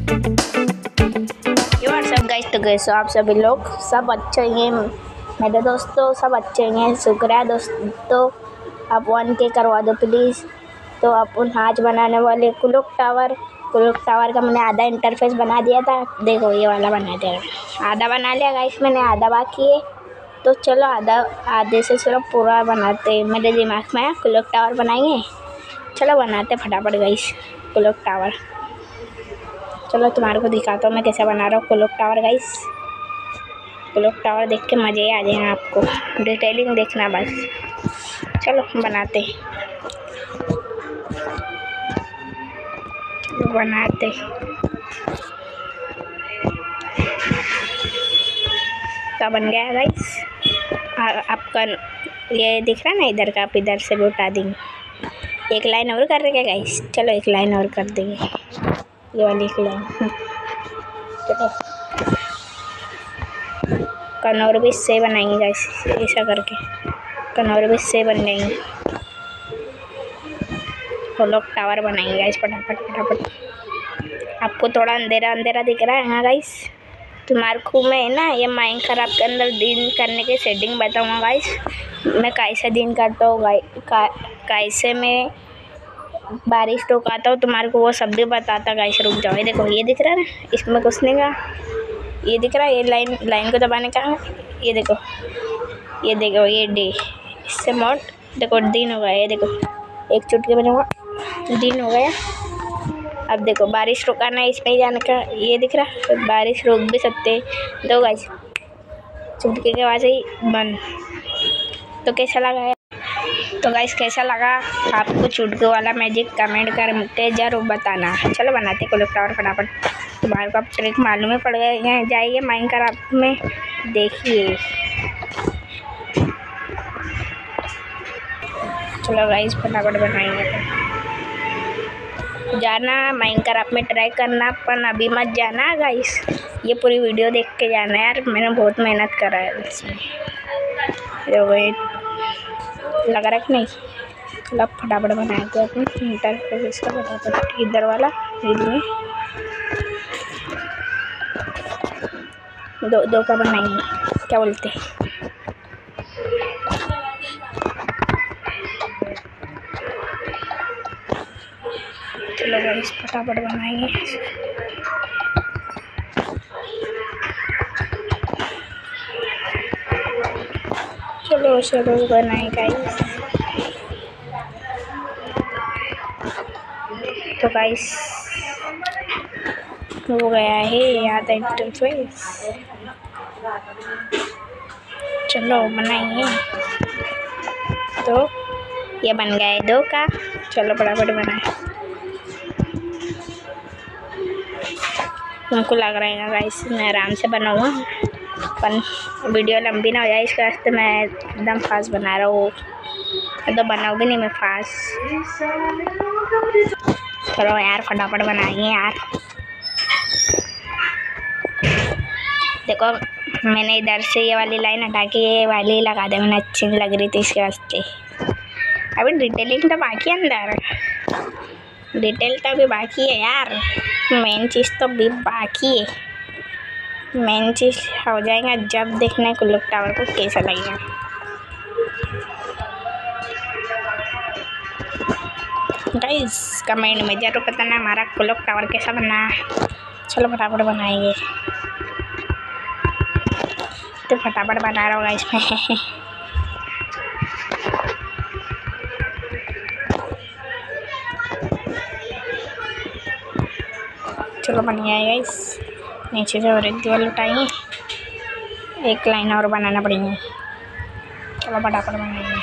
WhatsApp guys, तो कैसे आप सभी लोग सब अच्छे हैं। मेरे दोस्तों सब अच्छे हैं, शुक्रिया दोस्तों। आप 1K करवा दो प्लीज़। तो अपन आज बनाने वाले क्लॉक टावर का मैंने आधा इंटरफेस बना दिया था। देखो ये वाला बना दिया, आधा बना लिया गाइस मैंने, आधा बाकी है। तो चलो आधे से चलो पूरा बनाते हैं। मेरे दिमाग में क्लॉक टावर बनाएंगे, चलो बनाते फटाफट गाइस क्लॉक टावर। चलो तुम्हारे को दिखाता हूँ मैं कैसे बना रहा हूँ clock tower guys. Clock tower देख के मज़े आ जाएगा आपको, डिटेलिंग देखना बस। चलो बनाते तो बन गया गाइस। आपका ये दिख रहा है ना, इधर का आप इधर से भी उठा देंगे। एक लाइन और कर रहे क्या गाइस? चलो एक लाइन और कर देंगे, ये वाली एक लाइन। चलो कनौर भी इससे बनाएंगे गाइस, ऐसा करके कनौर भी इससे बन जाएंगे। क्लॉक टावर बनाएंगे गाइस फटाफट। आपको थोड़ा अंधेरा अंधेरा दिख रहा है हाँ गाइस? तुम्हारे को मैं है ना ये माइनक्राफ्ट के अंदर दिन करने की सेटिंग बताऊँगा गाइस। मैं कैसे दिन करता हूँ कैसे मैं बारिश रोकाता हूँ, तुम्हारे को वो सब भी बताता गाइस। रुक जाओ, ये देखो ये दिख रहा है ना, इसमें कुछ नहीं का, ये दिख रहा है, ये लाइन को दबाने का। ये देखो ये डे, इससे मोड देखो दिन हो गया। ये देखो एक चुटकी में दिन हो गया। अब देखो बारिश रुकाना है, इसमें ही जाने का। ये दिख रहा है, बारिश रोक भी सकते हैं। दो गाइस चुटकी के आवाज़ ही बंद। तो कैसा लगा? तो गाइस कैसा लगा आपको चुटकी वाला मैजिक? कमेंट करके जरूर बताना। चलो बनाते क्लॉक टावर फटाफट। तुम्हारे को अब ट्रिक मालूम ही पड़ गए, जाइए माइनक्राफ्ट में देखिए। चलो गाइस फटाफट बनाएंगे। जाना माइनक्राफ्ट में ट्राई करना, पर अभी मत जाना गाइस, ये पूरी वीडियो देख के जाना यार। मैंने बहुत मेहनत करा है इसमें, लग रहा है कि नहीं? चलो फटाफट बनाएंगे अपने इंटरफेस का फटाफट। इधर वाला इधर दो का बनाएंगे, क्या बोलते हैं? चलो गाइस फटाफट बनाएंगे। चलो बनाए गाइस। तो गाइस हो गया है आधा इंटरफेस। चलो बनाएंगे। तो ये बन गया है 2 का। चलो फटाफट बनाए। तुमको लग रहा है गाइस मैं आराम से बनाऊँगा, पर वीडियो लंबी ना हो जाए इसके वास्ते मैं एकदम फास्ट बना रहा हूँ। तो बनाओगे नहीं मैं फास्ट। चलो यार फटाफट बनाएंगे यार। देखो मैंने इधर से ये वाली लाइन हटा के ये वाली लगा दी, मैंने अच्छी लग रही थी इसके वास्ते। अभी डिटेलिंग तो बाकी है, अंदर डिटेल तो अभी बाकी है यार। मेन चीज़ तो अभी बाकी है। मेन चीज़ हो जाएगा जब देखने क्लॉक टावर को कैसा लगेगा। गाइस कमेंट में जरूर बताना हमारा क्लॉक टावर कैसा बना। चलो फटाफट बनाएंगे। तो फटाफट बना रहा होगा इसमें। चलो बन गया है गाइस। नीचे से और एक दीवार उठाएंगे, एक लाइन और बनाना पड़ेगी। चलो फटाफट बनाएंगे।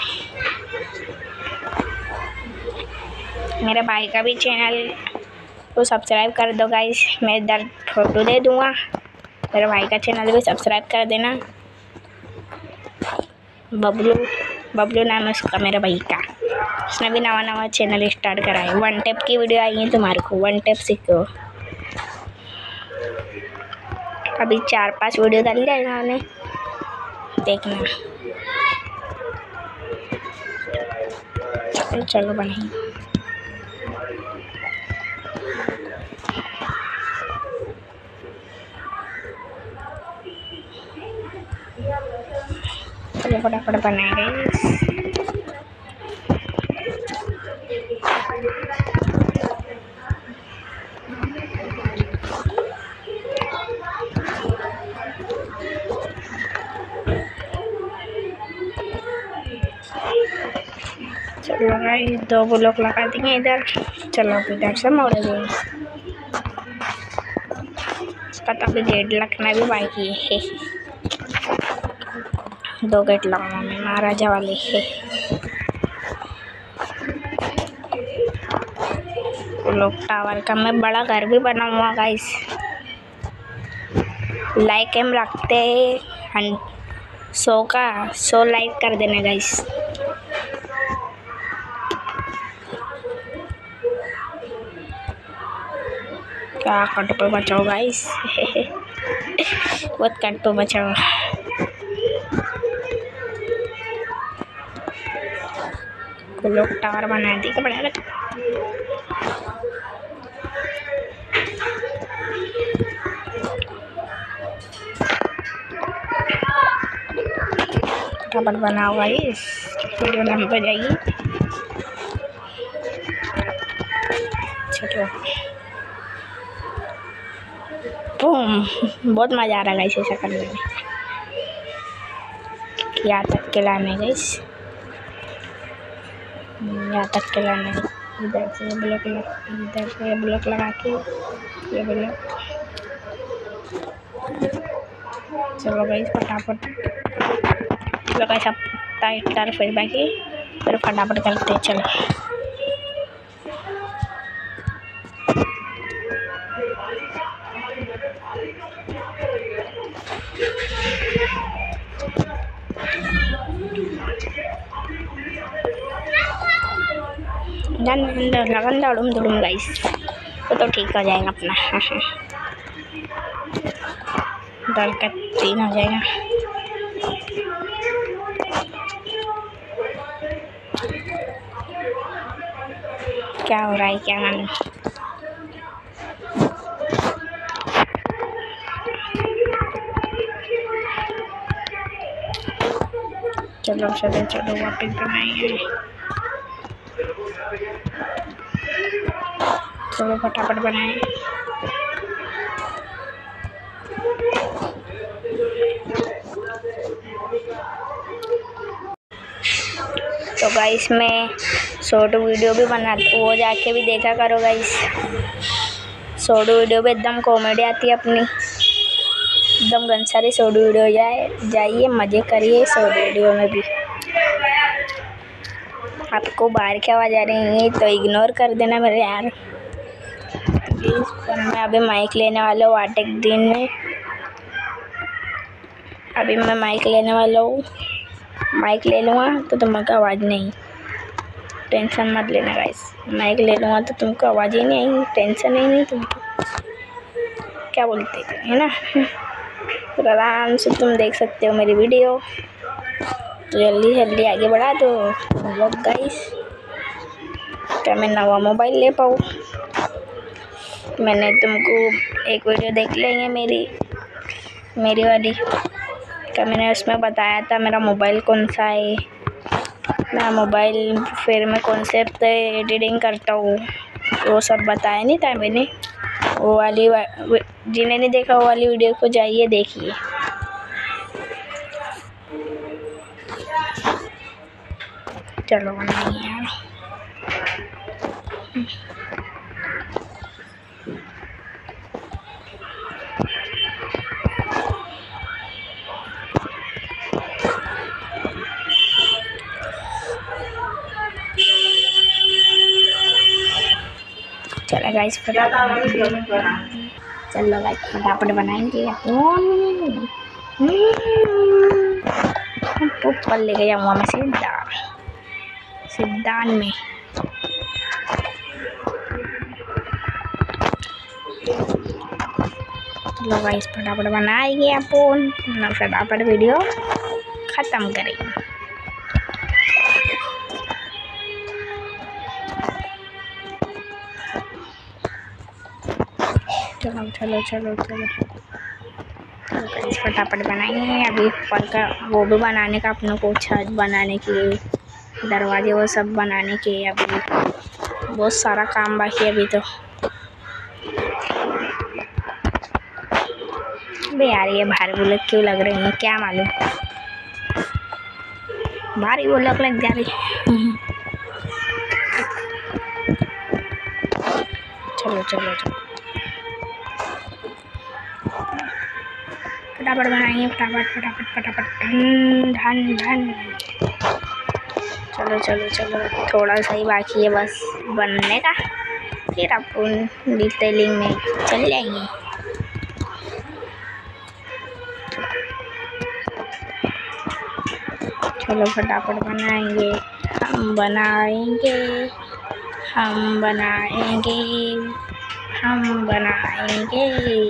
मेरे भाई का भी चैनल को सब्सक्राइब कर दो गाइस, मैं इधर फोटो दे दूँगा। मेरे भाई का चैनल भी सब्सक्राइब कर देना। बबलू नाम है उसका, मेरे भाई का। उसने भी नवा चैनल स्टार्ट करा है। 1 टेप की वीडियो आई है तुम्हारे को, 1 टेप सीखो। अभी 4-5 वीडियो डाल जाएगा उन्हें, देखना। चलो बनाइए। फटाफट बनाए गाइस। चलो गाइस 2 ब्लॉक लगा दिए इधर। चलो अब इधर से मोड़ देंगे। इसका तो अभी गेट लगना भी बाकी है। 2 गेट लगाऊंगा मैं महाराजा वाले है। ब्लॉक टावर का मैं बड़ा घर भी बनाऊंगा गाइस। लाइक हम रखते हैं 100 लाइक कर देना गाइस। क्या कट पे बचाओ गाइस। बहुत कट पे बचाओ। ब्लॉक टावर बना दी क्या बड़ा फटाफट बनाओ गाइस, वीडियो लंबी हो जाएगी। चलो बूम, बहुत मज़ा आ रहा है गाइस ऐसा करने में। यहाँ तक के लाने गाइस, यहाँ तक के लाने। इधर से ब्लॉक लगा के ये ब्लॉक। चलो गाइस फटाफट। चलो गाइस अब टाइट फिर बाकी फिर फटाफट करते हैं। चलो लगन दौड़ूम गाइस, तो ठीक हो जाएगा अपना। दल का 3 हो जाएगा। क्या हो रहा है क्या मालूम। चलो वापस बनाएंगे। चलो फटाफट बनाए। तो गाइस मैं शॉर्ट वीडियो भी बनाता, वो जाके भी देखा करो गाइस। शॉर्ट वीडियो भी एकदम कॉमेडी आती है अपनी, एकदम गंसारी शॉर्ट वीडियो जाइए मज़े करिए शॉर्ट वीडियो में भी। आपको बाहर की आवाज़ आ रही है तो इग्नोर कर देना मेरे यार। मैं अभी माइक लेने वाला हूँ 8 दिन में। अभी मैं माइक लेने वाला हूँ, माइक ले लूँगा तो तुमको आवाज़ नहीं, टेंशन मत लेना गाइस। माइक ले लूँगा तो तुमको आवाज़ ही नहीं आएगी, टेंशन ही नहीं तुमको। क्या बोलते है ना। तो आराम से तुम देख सकते हो मेरी वीडियो। तो जल्दी आगे बढ़ा दो ब्लॉग गाइस, क्या मैं नवा मोबाइल ले पाऊँ। मैंने तुमको एक वीडियो देख लेंगे मेरी वाली, क्या मैंने उसमें बताया था मेरा मोबाइल कौन सा है, मेरा मोबाइल, फिर मैं कौन से एडिटिंग करता हूँ, वो सब बताया नहीं था मैंने। वो वाली जिन्हें नहीं देखा वो वाली वीडियो को जाइए देखिए। चलो बनाइए यार। चलो गाइस फटाफट बनाएंगे। ऊपर ले गया हुआ मैं सिद्धान में। चलो गाइस फटाफट बनाएंगे अपन, फटाफट वीडियो ख़त्म करेंगे। चलो गाइस फटाफट बनाएंगे। अभी ऊपर का वो भी बनाने का, अपनों को छत बनाने के, दरवाजे वो सब बनाने के अभी बहुत सारा काम बाकी है अभी तो। अबे यार ये भारी बुलेट क्यों लग रही है, क्या मालूम, भारी बुलेट लग जा रही। चलो चलो चलो फटाफट बनाएंगे, फटाफट फटाफट फटाफट, धन धन धन। चलो चलो चलो थोड़ा सा ही बाकी है बस बनने का, फिर अपन डिटेलिंग में चल जाएंगे। चलो फटाफट बनाएंगे, हम बनाएंगे, हम बनाएंगे, हम बनाएंगे,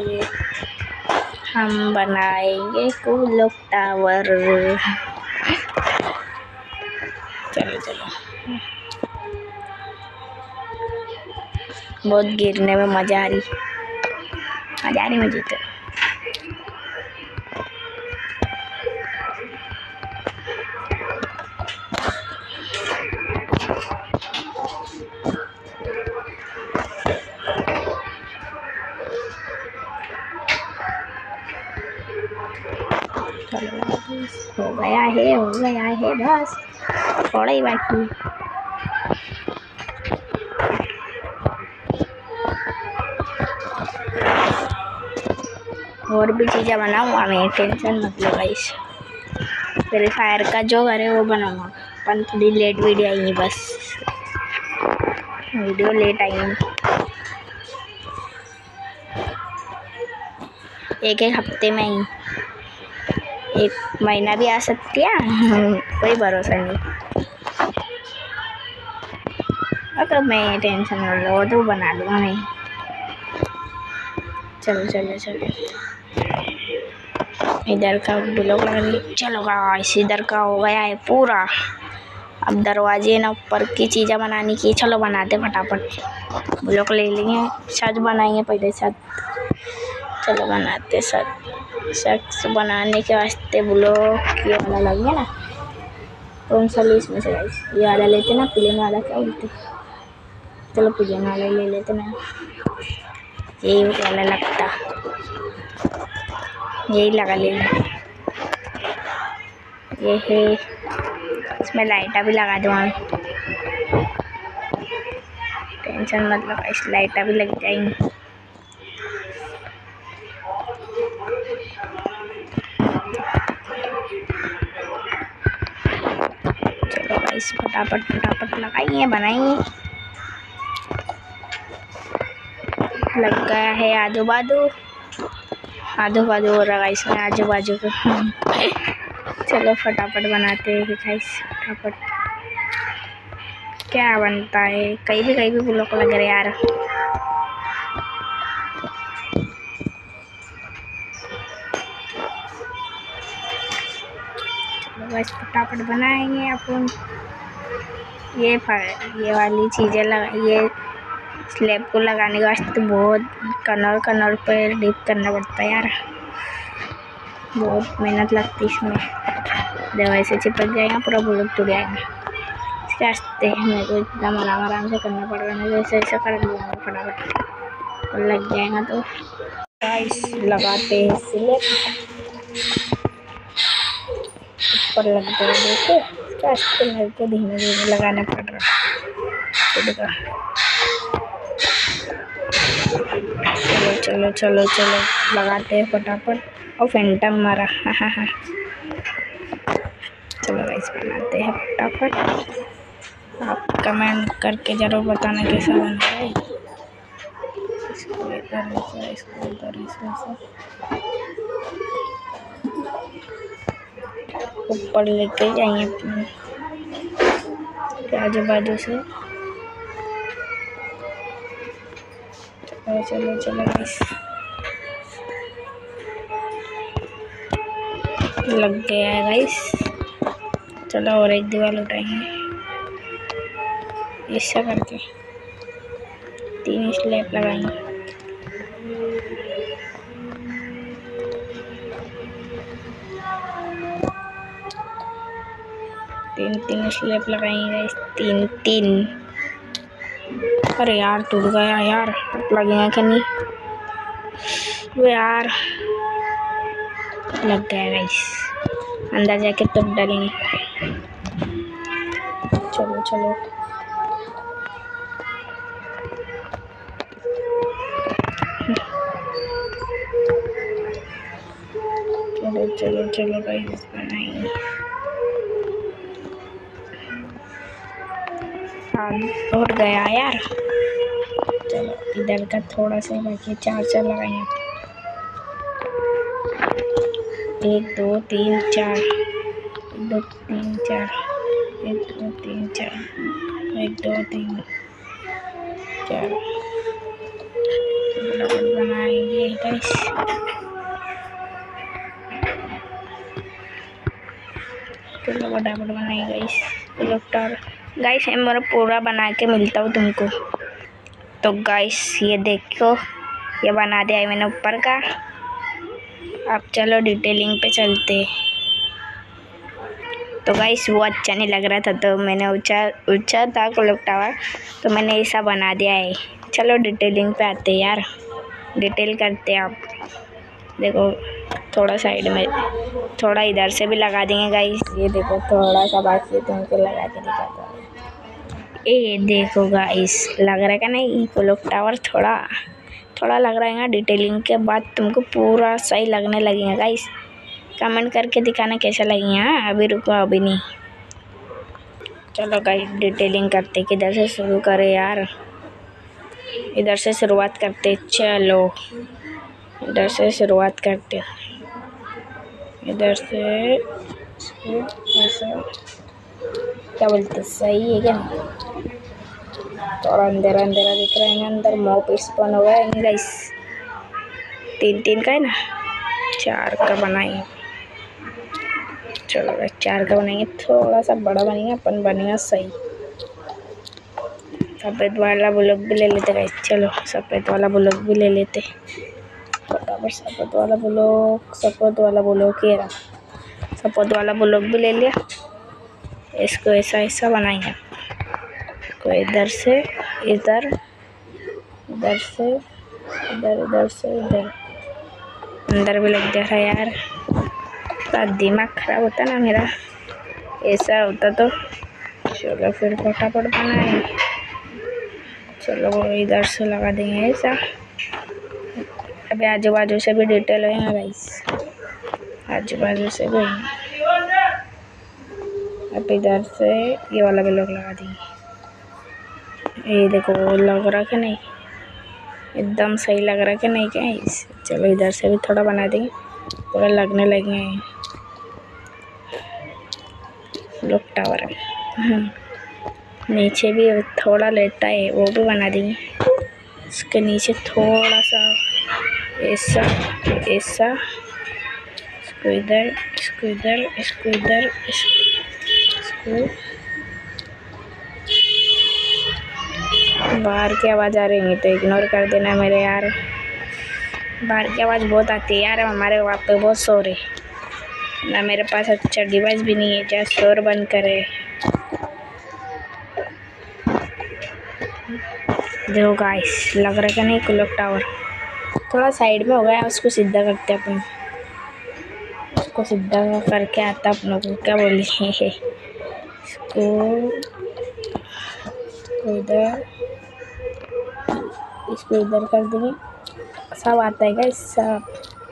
हम बनाएंगे कूलॉक टावर। चलो चलो बहुत गिरने में मजा आ रही मुझे तो। हो गया है बस थोड़ा ही बाकी। और भी चीज़ें बनाऊंगा मैं, टेंशन मत लो गाइस। फ्री फायर का जो करे वो बनाऊंगा, पर थोड़ी लेट वीडियो आएगी, बस वीडियो लेट आएगी, एक हफ्ते में ही, 1 महीना भी आ सकती है, कोई भरोसा नहीं। अगर मैं टेंशन न लो तो बना लूँगा मैं। चलो चलो चलो इधर का ब्लॉक लगा दिए। चलो गाइस इधर का हो गया है पूरा। अब दरवाजे ना ऊपर की चीज़ें बनाने की, चलो बनाते फटाफट। ब्लॉक ले लेंगे, छत बनाएंगे पहले छत। चलो बनाते छत बनाने के वास्ते ब्लॉक ये वाला लग गया ना, कौन सा ली इसमें से गाइस, ये वाला लेते ना, प्लेन वाला क्या बोलते, चलो प्लेन वाला ले लेते ना, यही वाला लगता, यही लगा लेंगे। ये है, इसमें लाइटा भी लगा दूँगा, टेंशन मत लो, इस लाइटा भी लग जाएंगी। चलो गाइस फटाफट फटाफट लगाइए, बनाइए। लग गया है आजू बाजू हो रहा है इसमें, आजू बाजू को। चलो फटाफट बनाते हैं गाइस, फटाफट क्या बनता है, कहीं भी ब्लॉक लग रहे यार। चलो बस फटाफट बनाएंगे अपन। ये वाली चीज़ें ये स्लैब को लगाने के वास्ते बहुत कनर पर डिप करना पड़ता है यार, बहुत मेहनत लगती है इसमें। दवाई से चिपक जाएगा, पूरा ब्लॉक टूट जाएगा, इसके वास्ते मेरे को इतना आराम से करना पड़ रहा है। जैसे ऐसा कर लूँगा फटाफट, और लग जाएगा तो गाइस लगाते हैं स्लैब, ऊपर लग जाए। देखो इसके वास्ते मेरे को धीमे लगाना पड़ रहा है। चलो लगाते हैं फटाफट। और फैंटम मारा, हाँ। चलो गाइस बनाते हैं फटाफट। आप कमेंट करके जरूर बताना कैसा बन रहा है। इसको इधर ऊपर लेके जाएंगे आजू बाजू से। चलो गाइस लग गया है गाइस। चलो और एक दीवार उठाएंगे ऐसा करके, 3 स्लैब लगाएंगे। तीन स्लिप लगाएंगे गाइस, 3 अरे यार टूट गया यार, लगेगा कि नहीं? वो यार लग गया गाइस, अंदर जाके टूट डालेंगे। चलो चलो चलो चलो चलो गाइस बनाएंगे। टूट गया यार। चलो इधर का थोड़ा सा बाकी, 4 लगाएंगे। 1 2 3 4, 1 2 3 4, 1 2 3 4, 1 2 3 4 बनाएंगे गाइस। चलो फटाफट बनाएंगे गाइस। गाइस मैं पूरा बना के मिलता हूँ तुमको। तो गाइस ये देखो, ये बना दिया है मैंने ऊपर का। अब चलो डिटेलिंग पे चलते। तो गाइस वो अच्छा नहीं लग रहा था, तो मैंने ऊंचा था क्लॉक टावर, तो मैंने ऐसा बना दिया है। चलो डिटेलिंग पे आते यार, डिटेल करते हैं। आप देखो थोड़ा साइड में, थोड़ा इधर से भी लगा देंगे गाइस। ये देखो थोड़ा सा बाकी तुमको लगा के दिखाता हूँ। ये देखो गाइस, लग रहा है क्या नहीं? क्लॉक टावर थोड़ा लग रहा है ना। डिटेलिंग के बाद तुमको पूरा सही लगने लगेगा गाइस। कमेंट करके दिखाना कैसा लगी। हाँ अभी रुको, अभी नहीं। चलो गाइस डिटेलिंग करते, किधर से शुरू करें यार? इधर से शुरुआत करते। चलो इधर से शुरुआत करते, इधर से ऐसा, क्या बोलते, सही है क्या? थोड़ा अंधेरा दिख रहा है ना अंदर। मॉप स्पॉन हो गया है गाइस। 3 का है ना, 4 का बनाएंगे। चलो 4 का बनाएंगे, थोड़ा सा बड़ा बनेगा, अपन बनेगा सही। सफ़ेद वाला ब्लॉक भी ले लेते गाइस। चलो सफ़ेद वाला ब्लॉक भी ले लेते फटाफट। सफ़ेद वाला ब्लॉक ये रहा। सफ़ेद वाला ब्लॉक भी ले लिया। इसको ऐसा बनाएंगे। को इधर से इधर, इधर से इधर, इधर से इधर, अंदर भी लग गया है यार। तो दिमाग खराब होता ना मेरा, ऐसा होता तो। चलो फिर फटाफट बनाएंगे। चलो वो इधर से लगा देंगे ऐसा। अभी आजू बाजू से भी डिटेल होगा गाइस, आजू बाजू से भी। अब इधर से ये वाला भी लोग लगा देंगे। ये देखो लग रहा कि नहीं? एकदम सही लग रहा कि नहीं क्या? चलो इधर से भी थोड़ा बना देंगे, पूरा लगने लगे क्लॉक टावर। नीचे भी थोड़ा लेता है, वो भी बना देंगे। इसके नीचे थोड़ा सा ऐसा, इसको इधर, इसको इधर, इसको इधर, इसको। बाहर की आवाज़ आ रही है तो इग्नोर कर देना मेरे यार। बाहर की आवाज़ बहुत आती है यार, हमारे वहाँ पे बहुत शोर है ना। मेरे पास अच्छा डिवाइस भी नहीं है जहाँ शोर बंद करे। देखो गाइस लग रहा है कि नहीं? क्लॉक टावर थोड़ा साइड में हो गया, उसको सीधा करते अपन। उसको सीधा करके आता अपनों को, क्या बोलिए, इसको इधर, इसको इधर कर देंगे। सब आता है गाइस, सब।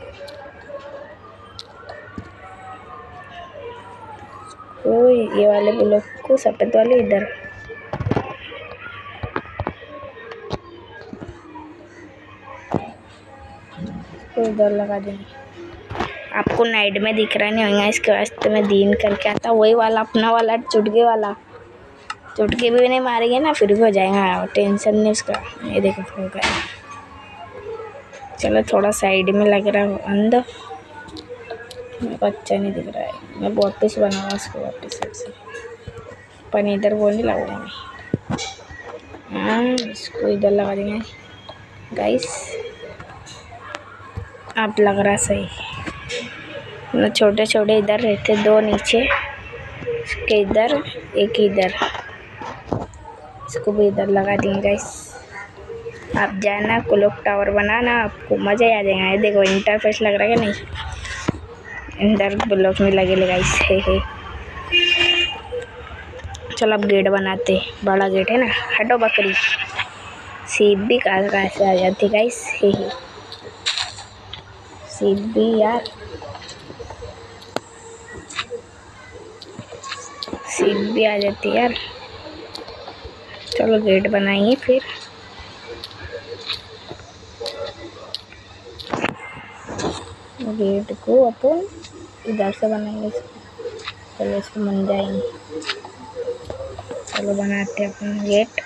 तो ये वाले ब्लॉक को, सफ़ेद वाले इधर, तो इधर लगा देंगे। आपको नाइट में दिख रहा नहीं होगा, इसके वास्ते मैं दिन करके आता। वही वाला अपना वाला चुटकी वाला, चुटकी भी नहीं मारेंगे ना फिर भी हो जाएगा, टेंशन नहीं उसका। ये देखो हो गया। चलो थोड़ा साइड में लग रहा हो अंदर, मेरे को अच्छा नहीं दिख रहा है। मैं वापस बनाऊँगा उसको, वापस से पर इधर वो नहीं लगाऊंगा मैं। हाँ इसको इधर लगा देंगे गाइस। आप लग रहा सही ना? छोटे छोटे इधर रहते, 2 नीचे, इसके इधर, एक इधर, इसको भी इधर लगा देंगे गाइस। आप जाना क्लॉक टावर बनाना, आपको मज़ा आ जाएगा। ये देखो इंटरफेस लग रहा है कि नहीं, इधर ब्लॉक में लगे गाइस। हे चलो अब गेट बनाते, बड़ा गेट है ना। हटो बकरी, सीप भी कहाँ से आ जाती गाइस। हे सीप भी यार, सीप भी आ जाती यार। चलो गेट बनाइए फिर। गेट को अपन इधर से बनाएंगे, चलो इसको बन जाएंगे। चलो बनाते हैं अपन गेट।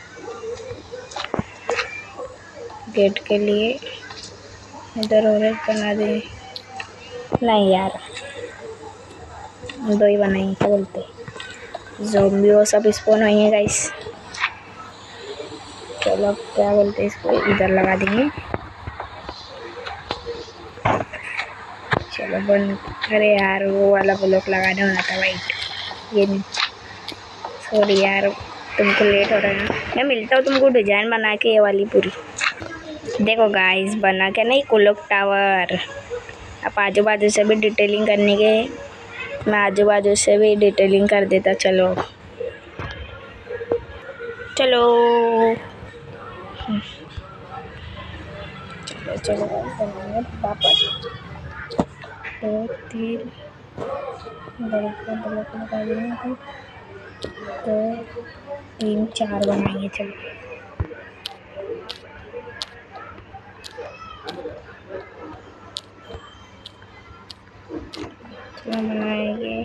गेट के लिए इधर और एक बना दें, नहीं यार दो ही बनाएंगे। क्या बोलते, ज़ॉम्बी वो सब स्पॉन होंगे गाइस। चलो क्या बोलते इसको इधर लगा देंगे। चलो बंद। अरे यार वो वाला ब्लॉक लगाना होना था वाइट, ये नहीं। सॉरी यार, तुमको लेट हो रहा है ना। मैं मिलता हूँ तुमको डिजाइन बना के, ये वाली पूरी। देखो गाइस बना के नहीं क्लॉक टावर। आप आजू बाजू से भी डिटेलिंग करने के, मैं आजू बाजू से भी डिटेलिंग कर देता। चलो चलो चलो चलो बनाएंगे फटाफट। 2 3 ब्लॉक लगा देंगे, 2 3 4 बनाएंगे। चलो बनाएंगे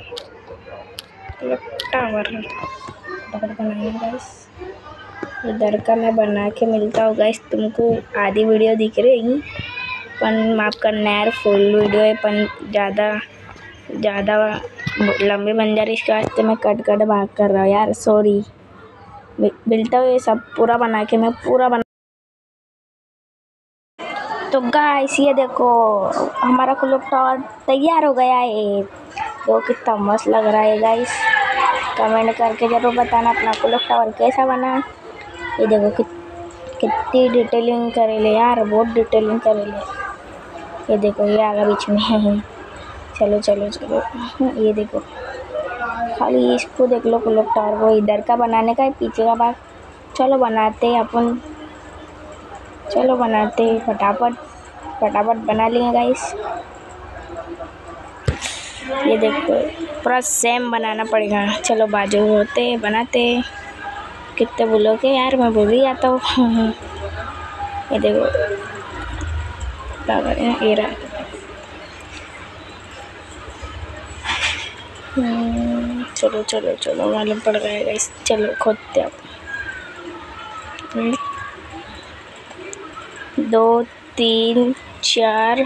टावर, बनाएंगे गाइस। इधर का मैं बना के मिलता हूँ गाइस तुमको। आधी वीडियो दिख रही पन माफ करना यार, फुल वीडियो है पन ज़्यादा लंबी बन जा रही, इसके वास्ते मैं कट भाग कर रहा हूँ यार, सॉरी। मिलता हूँ ये सब पूरा बना के, मैं पूरा बना। तो गाइस ये देखो हमारा क्लॉक टावर तैयार हो गया है। तो कितना मस्त लग रहा है गाइस, कमेंट करके जरूर बताना अपना क्लॉक टावर कैसा बना। ये देखो कितनी डिटेलिंग करेले यार, बहुत डिटेलिंग करेले। ये देखो ये आगे बीच में है। चलो चलो चलो ये देखो, खाली इसको देख लो क्लॉक टावर को। इधर का बनाने का है, पीछे का भाग। चलो बनाते हैं अपन, चलो बनाते हैं फटाफट बना लिए गाइस। ये देखो पूरा सेम बनाना पड़ेगा। चलो बाजू होते बनाते। कितने बोलो के यार, मैं भूल ही जाता हूँ। ये देखो ये रहा। चलो चलो चलो मालूम पड़ गया गाइस। चलो खोदते अब। 2 3 4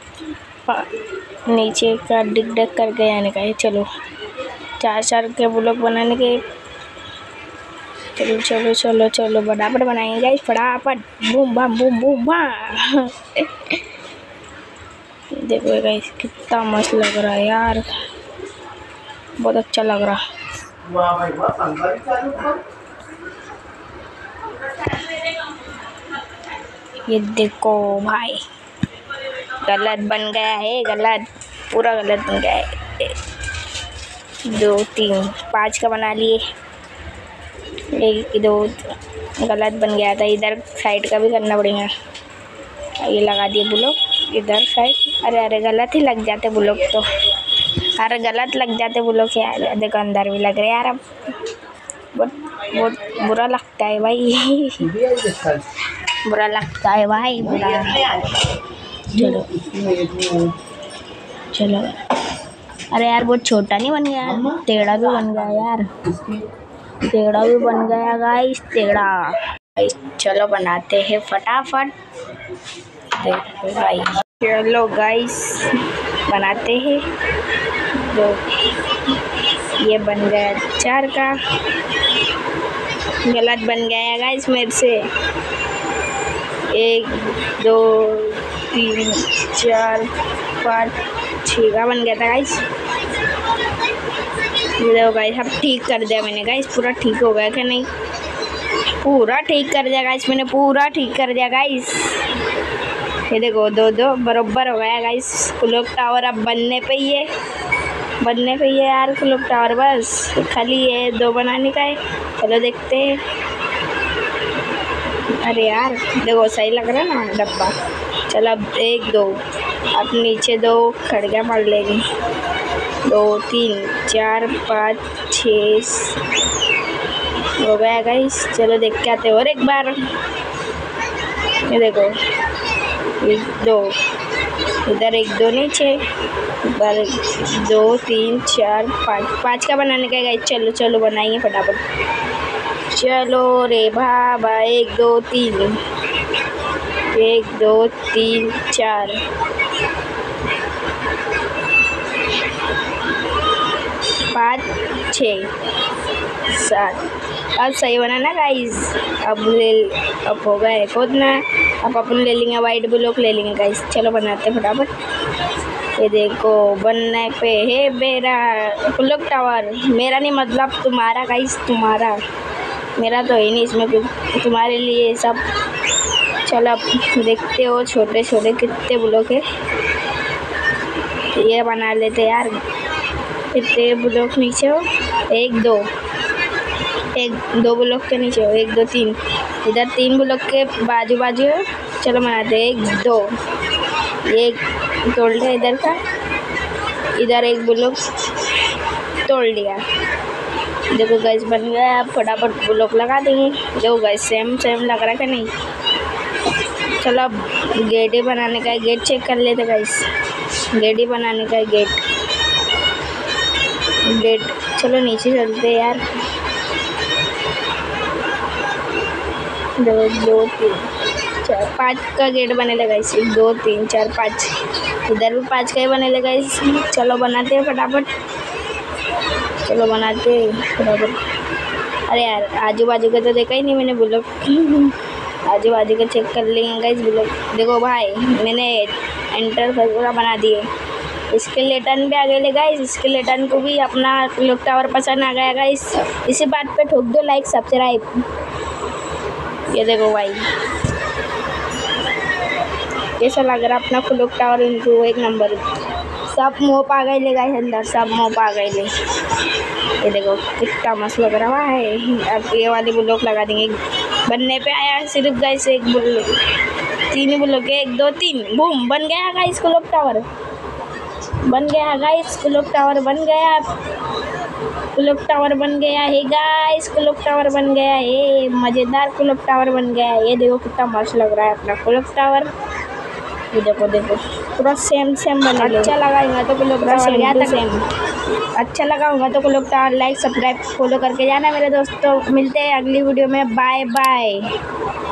नीचे का डिग करके आने का है। चलो 4 के ब्लॉक बनाने के। चलो चलो चलो चलो फटाफट बनाएंगे गाइस, फटाफट। Boom bam boom boom bam. देखो गाइस कितना मस्त लग रहा है यार, बहुत अच्छा लग रहा। ये देखो भाई गलत बन गया है, गलत पूरा गलत बन गया है। 2 3 5 का बना लिए, 1 2 गलत बन गया था। इधर साइड का भी करना पड़ेगा। ये लगा दिए ब्लॉक इधर साइड। अरे गलत ही लग जाते ब्लॉक तो, अरे गलत लग जाते ब्लॉक यार। देखो अंदर भी लग रहे यार, अब बहुत बुरा लगता है भाई। बुरा लगता है भाई, बुरा। चलो चलो अरे यार बहुत छोटा नहीं बन गया, टेढ़ा भी बन गया यार, टेढ़ा भी बन गया गाइस, टेढ़ा। चलो बनाते हैं फटाफट। देखो भाई चलो गाइस बनाते हैं। तो ये बन गया 4 का, गलत बन गया गाइस मेरे से। 1 2 3 4 5 6 का बन गया था गाइस। ये देखो गाइस, अब ठीक कर दिया मैंने गाइस, पूरा ठीक हो गया क्या नहीं? पूरा ठीक कर दिया गाइस मैंने, पूरा ठीक कर दिया गाइस। ये देखो 2-2 बराबर हो गया गाइस। क्लॉक टावर अब बनने पे ही है, बनने पे ही है यार क्लॉक टावर, बस खाली ये 2 बनाने का है। चलो देखते हैं। अरे यार देखो सही लग रहा है ना डब्बा। चलो अब 1-2, अब नीचे 2 खड़िया मार लेंगे। 2 3 4 5 6 हो गया गाइस। चलो देख के आते और एक बार। ये देखो 1-2, इधर 1-2 नीचे, इधर 2 3 4 5 का बनाने का गाइस। चलो चलो बनाइए फटाफट। चलो रे बाबा 1 2 3 1 2 3 4 5 6 7। अब सही बना ना गाइस। अब हो गया है खोदना। अब अपन ले लेंगे वाइट ब्लॉक ले लेंगे गाइस। चलो बनाते हैं फटाफट। ये देखो बनने पे है मेरा क्लॉक टावर। मेरा नहीं मतलब तुम्हारा गाइस, तुम्हारा, मेरा तो है नहीं इसमें कुछ, तुम्हारे लिए सब। चलो अब देखते हो छोटे छोटे कितने ब्लॉक है। ये बना लेते यार। कितने ब्लॉक नीचे हो? 1 2, 1 2 ब्लॉक के नीचे हो। 1 2 3, इधर 3 ब्लॉक के बाजू बाजू हो। चलो बनाते 1 2, एक तोड़ लिया इधर का, इधर 1 ब्लॉक तोड़ लिया। देखो गैस बन गया। अब फटाफट ब्लॉक लगा देंगे। देखो गैस सेम सेम लग रहा है कि नहीं? चलो अब गेट ही बनाने का है। गेट चेक कर लेते गैस। गेट ही बनाने का है, गेट। चलो नीचे चलते यार। 2 2 3 4 5 का गेट बने लगा इस। 1 2 3 4 5, इधर भी 5 का ही बने लगा इस। चलो बनाते हैं फटाफट। चलो बनाते फटाफट। अरे यार आजू बाजू का तो देखा ही नहीं मैंने ब्लॉक। आजू बाजू का चेक कर लेंगे गाइस ब्लॉक। देखो भाई मैंने एंटर पूरा बना दिए। स्केलेटन भी आ गए गाइस। स्केलेटन को भी अपना क्लॉक टावर पसंद आ गया गाइस। इसी बात पे ठोक दो लाइक सब्सक्राइब। ये देखो भाई कैसा लग रहा अपना क्लॉक टावर। इनको 1 नंबर। सब मोप आ गए गाइस अंदर, सब मोप आ गए। ये देखो कितना मस्त लग रहा है। अब ये वाले ब्लॉक लगा देंगे। बनने पे आया सिर्फ गाइस 1 ब्लॉक, 3 ब्लॉक। 1 2 3 बूम बन गया गाइस क्लॉक टावर। बन गया गाइस क्लॉक टावर, बन गया क्लॉक टावर, बन गया है गाइस क्लॉक टावर, बन गया है। मज़ेदार क्लॉक टावर बन गया है। ये देखो कितना मस्त लग रहा है अपना क्लॉक टावर। ये देखो देखो पूरा सेम सेम बना। अच्छा लगाऊंगा तो क्लॉक टावर गया था सेम। अच्छा लगा होगा तो clock tower like subscribe follow करके जाना मेरे दोस्तों। मिलते हैं अगली वीडियो में। Bye bye.